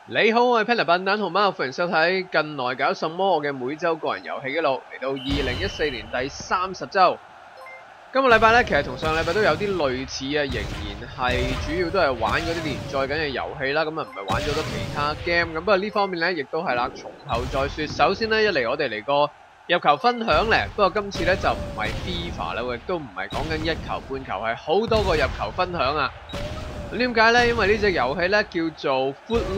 你好，我係 Peter 笨蛋，同貓歡迎收睇近來搞什麼我嘅每周個人遊戲記錄，嚟到2014年第30週。今個禮拜咧，其實同上個禮拜都有啲類似啊，仍然係主要都係玩嗰啲連載緊嘅遊戲啦，咁啊唔係玩咗好多其他 game。咁不過呢方面咧，亦都係啦，從後再說。首先咧，一嚟我哋嚟個入球分享咧，不過今次咧就唔係 FIFA 啦，亦都唔係講緊一球半球，係好多個入球分享啊！咁點解咧？因為呢隻遊戲咧叫做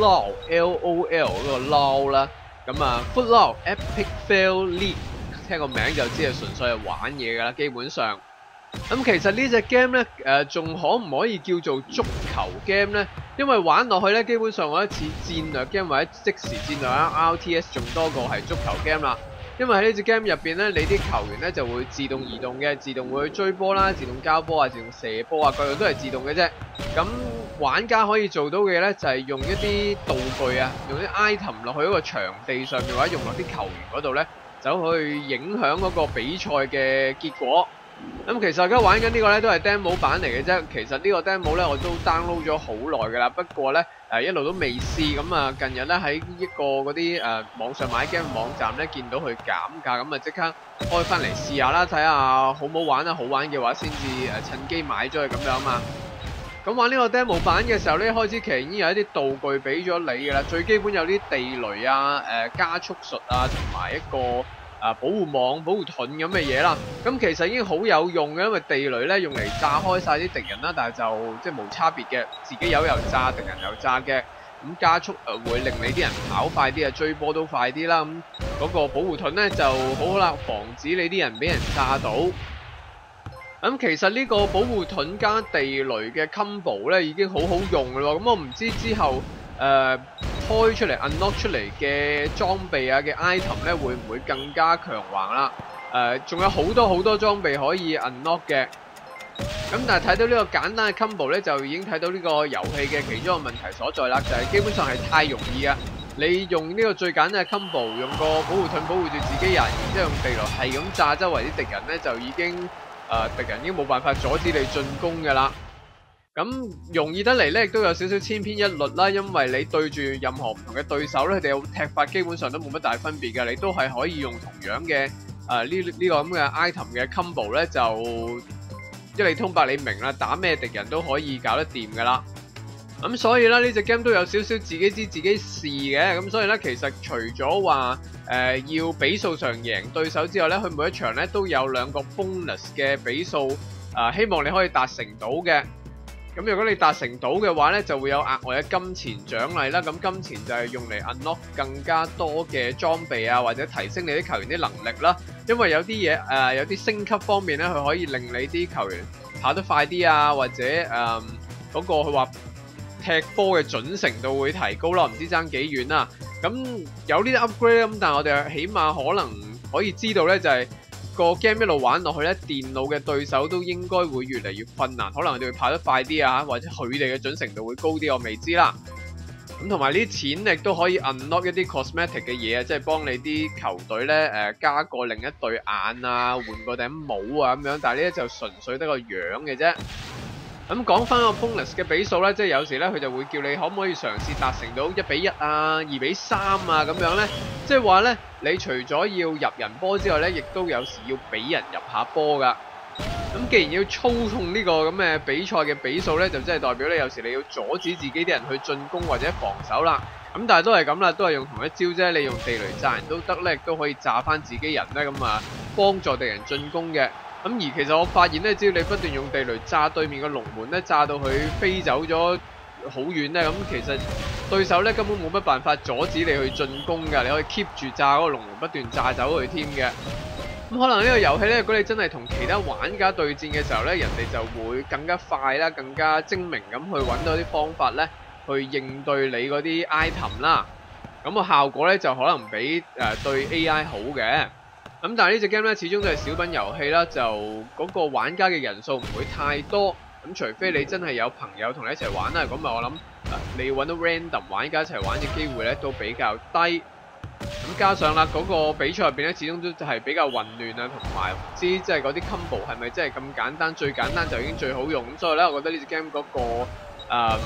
FUTLOL，LOL 嗰個 LOL 啦。咁啊 FUTLOL Epic Fail League， 聽個名就知係純粹係玩嘢㗎啦，基本上。咁其實呢隻 game 咧，仲可唔可以叫做足球 game 咧？因為玩落去咧，基本上我覺得似戰略 game 或者即時戰略啦 RTS 仲多過係足球 game 啦。因為喺呢隻 game 入邊咧，你啲球員咧就會自動移動嘅，自動會去追波啦，自動交波啊，自動射波啊，各樣都係自動嘅啫。咁玩家可以做到嘅咧，就係用一啲道具啊，用啲 item 落去一個場地上面，或者用落啲球員嗰度咧，走去影響嗰個比賽嘅結果。咁其實而家玩緊呢個咧都係 demo 版嚟嘅啫。其實呢個 demo 咧我都 download 咗好耐㗎啦，不過咧一路都未試。咁啊近日咧喺一個嗰啲網上買 game 網站咧見到佢減價，咁啊即刻開翻嚟試下啦，睇下好唔好玩啊！好玩嘅話先至趁機買咗佢咁樣啊嘛。咁玩呢個 demo 版嘅時候咧，開始其實已經有一啲道具俾咗你㗎啦。最基本有啲地雷啊、加速術啊，同埋一個保護網、保護盾咁嘅嘢啦。咁其實已經好有用嘅，因為地雷咧用嚟炸開晒啲敵人啦，但係就即係冇差別嘅，自己有又炸，敵人又炸嘅。咁加速會令你啲人跑快啲啊，追波都快啲啦。咁嗰個保護盾咧就好好啦，防止你啲人俾人炸到。咁其實呢個保護盾加地雷嘅 combo 咧已經好好用㗎咯。咁我唔知之後開出嚟 unlock 出嚟嘅裝備啊嘅 item 咧會唔會更加強橫啦？仲有好多裝備可以 unlock 嘅。咁但係睇到呢個簡單嘅 combo 咧，就已經睇到呢個遊戲嘅其中一個問題所在啦，就係基本上係太容易啊！你用呢個最簡單嘅 combo， 用個保護盾保護住自己人，然之後用地雷係咁炸周圍啲敵人咧，就已經敵人已經冇辦法阻止你進攻㗎啦。咁容易得嚟咧，亦都有少少千篇一律啦，因為你對住任何唔同嘅對手咧，佢哋有踢法基本上都冇乜大分別嘅，你都係可以用同樣嘅呢個咁嘅 item 嘅 combo 咧，就一理通百理明啦，打咩敵人都可以搞得掂噶啦。咁所以咧呢隻 game 都有少少自己知自己試嘅，咁所以咧其實除咗話要比數上贏對手之外咧，佢每一場咧都有2個 bonus 嘅比數，希望你可以達成到嘅。咁如果你達成到嘅話咧，就會有額外嘅金錢獎勵啦。咁金錢就係用嚟 unlock 更加多嘅裝備啊，或者提升你啲球員啲能力啦。因為有啲嘢有啲升級方面咧，佢可以令你啲球員跑得快啲啊，或者嗰個佢話踢波嘅準程度會提高咯，唔知爭幾遠啦。咁有呢啲 upgrade 咁，但係我哋起碼可能可以知道咧，就係個 game 一路玩落去咧，電腦嘅對手都應該會越嚟越困難，可能佢哋會跑得快啲啊，或者佢哋嘅準程度會高啲，我未知啦。咁同埋呢啲錢亦都可以 unlock 一啲 cosmetic 嘅嘢啊，即係幫你啲球隊咧加個另一對眼啊，換個頂帽啊咁樣，但係呢啲就純粹得個樣嘅啫。咁講翻個 bonus 嘅比數咧，即係有時咧佢就會叫你可唔可以嘗試達成到1比1啊、2比3啊咁樣咧，即係話咧你除咗要入人波之外咧，亦都有時要俾人入下波噶。咁既然要操控呢個咁嘅比賽嘅比數咧，就即係代表咧有時你要阻止自己啲人去進攻或者防守啦。咁但係都係咁啦，都係用同一招啫。你用地雷炸人都得咧，亦都可以炸翻自己人咧，咁啊幫助敵人進攻嘅。咁而其實我發現咧，只要你不斷用地雷炸對面嘅龍門咧，炸到佢飛走咗好遠咧，咁其實對手咧根本冇乜辦法阻止你去進攻㗎。你可以 keep 住炸嗰個龍門，不斷炸走佢添嘅。咁可能呢個遊戲咧，如果你真係同其他玩家對戰嘅時候咧，人哋就會更加快啦，更加精明咁去揾到啲方法咧，去應對你嗰啲 item 啦。咁個效果咧就可能比對 AI 好嘅。咁但係呢隻 game 咧始終都係小品遊戲啦，就嗰個玩家嘅人數唔會太多。咁除非你真係有朋友同你一齊玩啦，咁啊我諗你要揾到 random 玩家一齊玩嘅機會咧都比較低。咁加上啦，嗰個比賽入邊咧，始終都係比較混亂啊，同埋唔知即係嗰啲 combo 係咪真係咁簡單？最簡單就已經最好用。咁所以咧，我覺得呢隻 game 嗰個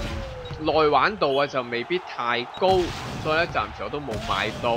內玩度啊就未必太高，所以咧暫時我都冇買到。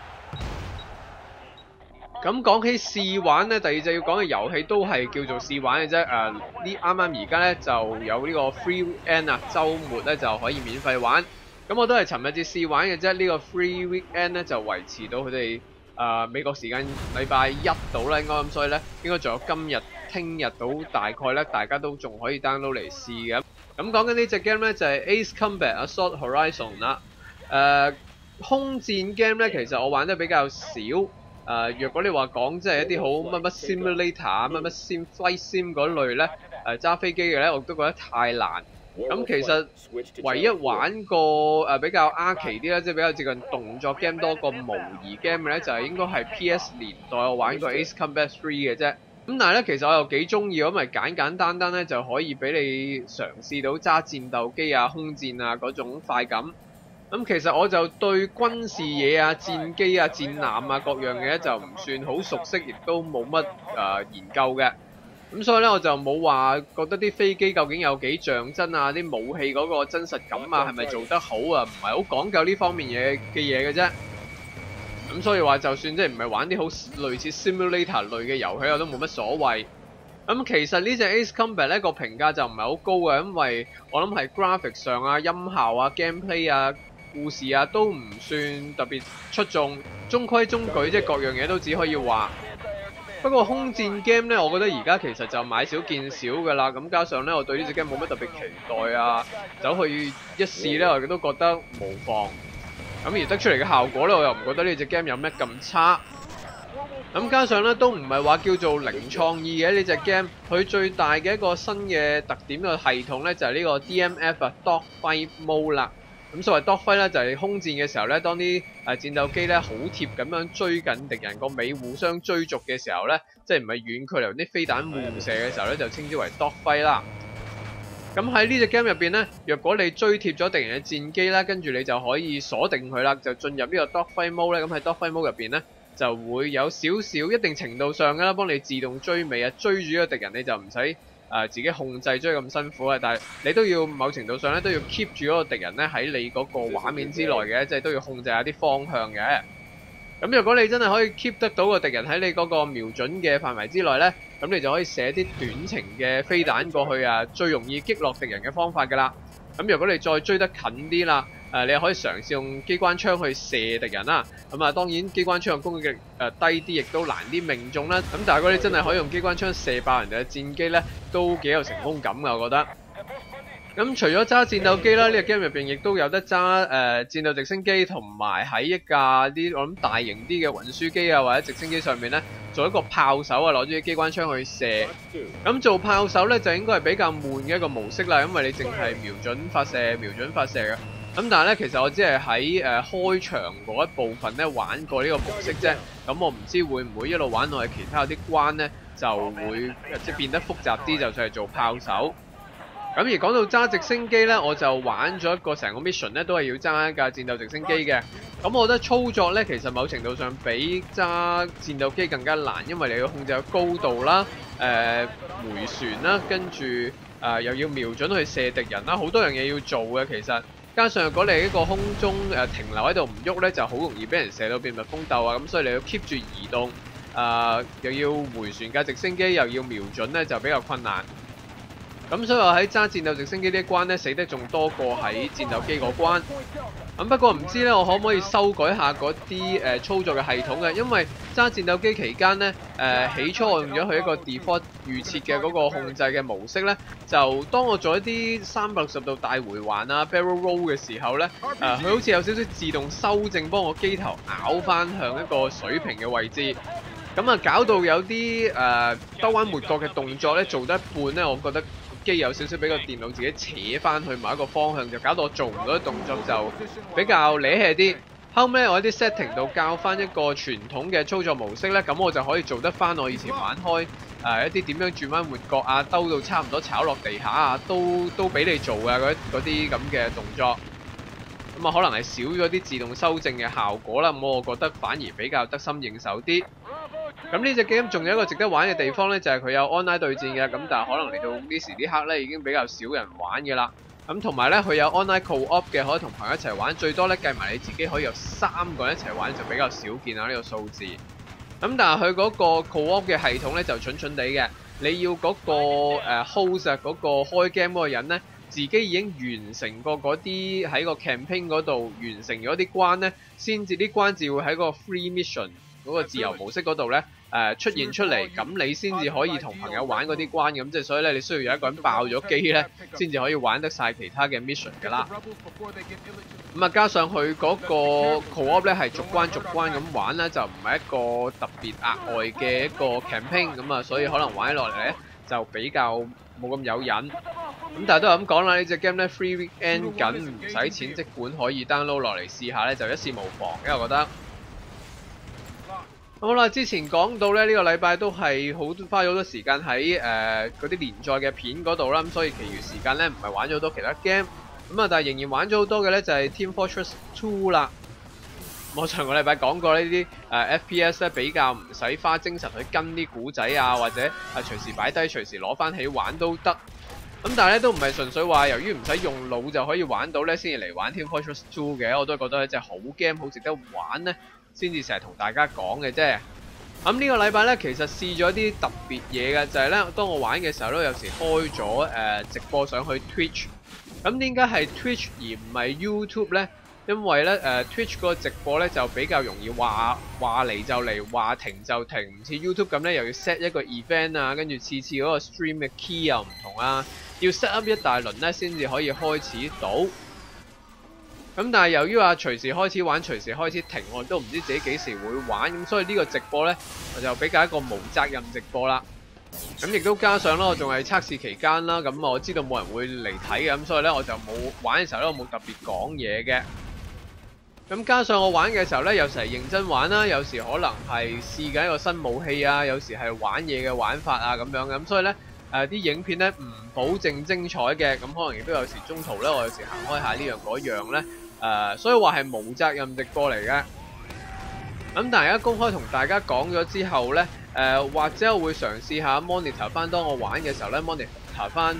咁講起試玩咧，第二隻要講嘅遊戲都係叫做試玩嘅啫。呢啱啱而家咧就有呢個 Free Weekend 啊，週末咧就可以免費玩。咁我都係尋日至試玩嘅啫。呢個 Free Weekend 咧就維持到佢哋美國時間禮拜一到啦，應該咁，所以咧應該仲有今日、聽日到大概咧，大家都仲可以 download 嚟試嘅。咁講緊呢隻 game 咧就係 Ace Combat Assault Horizon 啦。空戰 game 咧其實我玩得比較少。若果你話講即係一啲好乜乜 simulator 啊、乜乜 flight sim 嗰類咧，揸飛機嘅咧，我都覺得太難。咁其實唯一玩過比較 arcade 啲咧，即係比較接近動作 game 多過模擬 game 嘅咧，就係應該係 PS 年代我玩過 Ace Combat 3嘅啫。咁但係咧，其實我又幾中意，因為簡簡單單咧就可以俾你嘗試到揸戰鬥機啊、空戰啊嗰種快感。咁其實我就對軍事嘢啊、戰機啊、戰艦啊各樣嘢就唔算好熟悉，亦都冇乜研究嘅。咁所以咧我就冇話覺得啲飛機究竟有幾像真啊，啲武器嗰個真實感啊係咪做得好啊，唔係好講究呢方面嘅嘢嘅啫。咁所以話就算即係唔係玩啲好類似 simulator 類嘅遊戲，我都冇乜所謂。咁其實呢隻 Ace Combat 咧個評價就唔係好高嘅，因為我諗係 graphic 上啊、音效啊、gameplay 啊、故事啊都唔算特別出眾，中規中矩，即係各樣嘢都只可以話。不過空戰 game 咧，我覺得而家其實就買少見少㗎啦。咁加上咧，我對呢隻 game 冇乜特別期待啊，走去一試咧，我亦都覺得無妨。咁而得出嚟嘅效果咧，我又唔覺得呢隻 game 有咩咁差。咁加上咧，都唔係話叫做零創意嘅呢隻 game，佢最大嘅一個新嘅特點嘅系統咧，就係呢個 DMF 啊 Dogfight Mode 啦。咁所謂 Dogfight 咧，就係空戰嘅時候咧，當啲戰鬥機咧好貼咁樣追緊敵人個尾，互相追逐嘅時候咧，即係唔係遠距離啲飛彈互射嘅時候咧，就稱之為 Dogfight 啦。咁喺呢隻 game 入邊咧，若果你追貼咗敵人嘅戰機啦，跟住你就可以鎖定佢啦，就進入呢個 Dogfight Mode 咧。咁喺 Dogfight Mode 入邊咧，就會有少少一定程度上嘅啦，幫你自動追尾啊，追住個敵人你就唔使自己控制追咁辛苦啊，但係你都要某程度上咧都要 keep 住嗰個敵人咧喺你嗰個畫面之內嘅，即係都要控制下啲方向嘅。咁如果你真係可以 keep 得到個敵人喺你嗰個瞄準嘅範圍之內咧，咁你就可以射啲短程嘅飛彈過去啊，最容易擊落敵人嘅方法㗎啦。咁如果你再追得近啲啦，你可以嘗試用機關槍去射敵人啦。咁當然機關槍嘅攻擊力低啲，亦都難啲命中啦。咁但係如果你真係可以用機關槍射爆人哋嘅戰機咧，都幾有成功感㗎，我覺得。咁除咗揸戰鬥機啦，呢個 game 入邊亦都有得揸戰鬥直升機，同埋喺一架啲我諗大型啲嘅運輸機啊或者直升機上面咧，做一個炮手啊，攞住啲機關槍去射。咁做炮手咧就應該係比較悶嘅一個模式啦，因為你淨係瞄準發射嘅。咁但係咧，其實我只係喺開場嗰一部分咧玩過呢個模式啫。咁我唔知會唔會一路玩落去其他啲關咧就會即係變得複雜啲，就算係做炮手。咁而講到揸直升機咧，我就玩咗一個成個 mission 咧，都係要揸一架戰鬥直升機嘅。咁我覺得操作咧，其實某程度上比揸戰鬥機更加難，因為你要控制個高度啦、回旋啦，跟住又要瞄準去射敵人啦，好多樣嘢要做嘅其實。加上如果你喺個空中停留喺度唔喐咧，就好容易俾人射到變蜜蜂竇啊！咁所以你要 keep 住移動，又要回旋架直升機，又要瞄準咧，就比較困難。咁所以我喺揸戰鬥直升機呢一關咧，死得仲多過喺戰鬥機嗰關。咁不過唔知咧，我可唔可以修改下嗰啲操作嘅系統嘅？因為揸戰鬥機期間咧，起初我用咗佢一個 default 預設嘅嗰個控制嘅模式咧，就當我做一啲360度大回環啊 barrel roll 嘅時候咧，佢好似有少少自動修正，幫我機頭拗翻向一個水平嘅位置。咁搞到有啲兜彎抹角嘅動作咧，做得一半咧，我覺得機有少少俾個電腦自己扯翻去某一個方向，就搞到我做唔到啲動作，就比較瀨氣啲。後尾我喺啲 setting 度校翻一個傳統嘅操作模式咧，咁我就可以做得翻我以前玩開一啲點樣轉彎抹角啊，兜到差唔多炒落地下啊，都俾你做啊嗰啲咁嘅動作。咁可能係少咗啲自動修正嘅效果啦，咁我覺得反而比較得心應手啲。咁呢隻 game 仲有一個值得玩嘅地方咧，就係佢有 online 對戰嘅，咁但係可能嚟到呢時呢刻咧已經比較少人玩嘅啦。 咁同埋咧，佢有 online co-op 嘅，可以同朋友一齊玩，最多咧計埋你自己可以有3個人一齊玩，就比較少見啊呢個數字。咁但係佢嗰個 co-op 嘅系統咧就蠢蠢地嘅，你要嗰個host 嗰個開 game 嗰個人咧，自己已經完成過嗰啲喺個 campaign 嗰度完成咗啲關咧，先至啲關字會喺個 free mission 嗰個自由模式嗰度咧出現出嚟，咁你先至可以同朋友玩嗰啲關咁，即係所以咧你需要有一個人爆咗機咧，先至可以玩得晒其他嘅 mission 㗎啦。咁啊，加上佢嗰個 co-op 咧係逐關咁玩咧，就唔係一個特別額外嘅一個 campaign 咁啊，所以可能玩起落嚟咧就比較冇咁有癮。咁但係都係咁講啦，呢隻 game 咧 free weekend 緊，唔使錢，即管可以 download 落嚟試下咧，就一試無妨嘅，我覺得。好啦，之前講到咧，呢個禮拜都係花咗好多時間喺嗰啲連載嘅片嗰度啦，咁所以其餘時間咧唔係玩咗好多其他 game， 咁啊，但係仍然玩咗好多嘅咧就係 Team Fortress 2啦。我上個禮拜講過呢啲FPS 咧比較唔使花精神去跟啲古仔啊，或者隨時擺低、隨時攞翻起玩都得。咁但係咧都唔係純粹話由於唔使用腦就可以玩到咧，先至嚟玩 Team Fortress 2嘅，我都覺得係隻好 game， 好值得玩咧。先至成日同大家講嘅啫。咁呢個禮拜咧，其實試咗啲特別嘢嘅，就係咧，當我玩嘅時候咧，有時開咗直播上去 Twitch。咁點解係 Twitch 而唔係 YouTube 咧？因為咧Twitch 嗰個直播咧就比較容易話嚟就嚟，話停就停，唔似 YouTube 咁咧，又要 set 一個 event 啊，跟住次嗰個 stream 嘅 key 又唔同啊，要 set up 一大輪咧先至可以開始到。咁但係由於話隨時開始玩，隨時開始停，我都唔知自己幾時會玩，咁所以呢個直播呢，我就比較一個無責任直播啦。咁亦都加上啦，我仲係測試期間啦，咁我知道冇人會嚟睇嘅，咁所以呢，我就冇玩嘅時候呢，我冇特別講嘢嘅。咁加上我玩嘅時候呢，有時係認真玩啦，有時可能係試緊一個新武器啊，有時係玩嘢嘅玩法啊咁樣嘅，咁所以呢，啲影片呢唔保證精彩嘅，咁可能亦都有時中途呢，我有時行開下呢樣嗰樣呢。所以話係無責任直播嚟嘅。咁但係而家公開同大家講咗之後呢，或者我會嘗試下 monitor 翻當我玩嘅時候呢 monitor 翻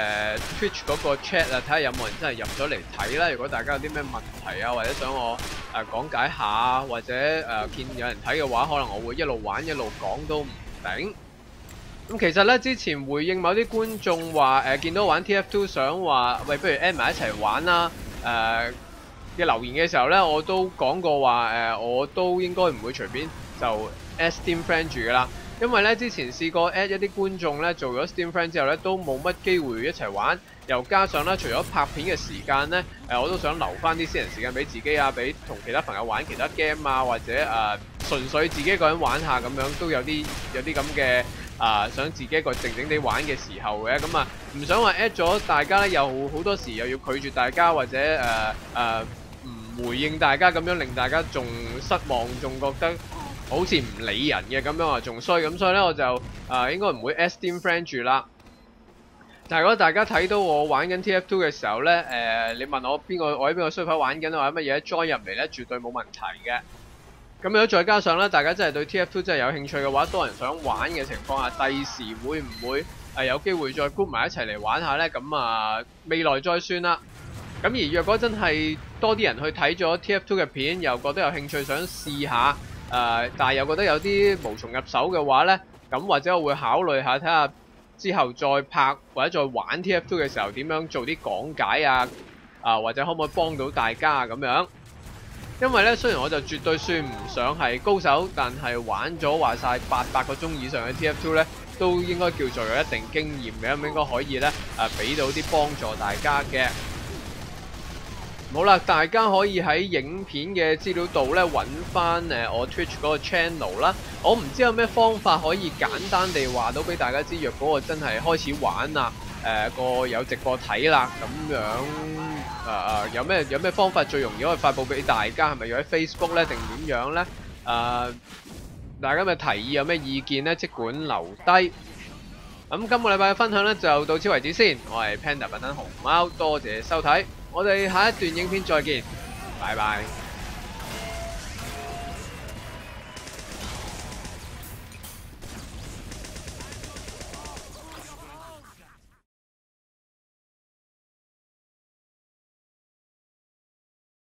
Twitch 嗰個 chat 啊，睇下有冇人真係入咗嚟睇啦。如果大家有啲咩問題啊，或者想我講解下，或者見有人睇嘅話，可能我會一路玩一路講都唔定。咁其實呢，之前回應某啲觀眾話見到玩 TF2 想話喂，不如 add 埋一齊玩啦嘅留言嘅時候呢，我都講過話我都應該唔會隨便就 add Steam Friend 住噶啦，因為呢，之前試過 add 一啲觀眾呢，做咗 Steam Friend 之後呢，都冇乜機會一齊玩，又加上呢，除咗拍片嘅時間呢，我都想留翻啲私人時間俾自己啊，俾同其他朋友玩其他 game 啊，或者純粹自己一個人玩下咁樣，都有啲咁嘅想自己一個靜靜地玩嘅時候嘅，咁啊唔想話 at 咗大家咧，又好多時又要拒絕大家，或者唔回應大家咁樣，令大家仲失望，仲覺得好似唔理人嘅咁樣啊，仲衰咁，所以咧我就應該唔會 add Steam Friend 住啦。但係如果大家睇到我玩緊 TF2 嘅時候咧，你問我我喺邊個 server 玩緊或者乜嘢 join 入嚟咧，絕對冇問題嘅。咁如果再加上咧，大家真係對 TF2 真係有興趣嘅話，多人想玩嘅情況下，第時會唔會有機會再 group 埋一齊嚟玩下呢？咁未來再算啦。咁而若果真係多啲人去睇咗 TF2 嘅片，又覺得有興趣想試下，但係又覺得有啲無從入手嘅話呢，咁或者我會考慮下睇下之後再拍或者再玩 TF2 嘅時候點樣做啲講解啊，或者可唔可以幫到大家啊咁樣。因為咧，雖然我就絕對算唔上係高手，但係玩咗話晒800個鐘以上嘅 TF2 咧，都應該叫做有一定經驗嘅，咁應該可以咧俾到啲幫助大家嘅。好啦，大家可以喺影片嘅資料度咧揾翻我 Twitch 嗰個 channel 啦。我唔知有咩方法可以簡單地話到俾大家知，若果我真係開始玩啦，個有直播睇啦，咁樣有咩方法最容易可以發佈俾大家？係咪要喺 Facebook 咧，定點樣咧？大家嘅提議有咩意見咧？即管留低。咁今個禮拜嘅分享咧就到此為止先。我係 Panda 笨蛋熊貓，多謝收睇。我哋下一段影片再見，拜拜。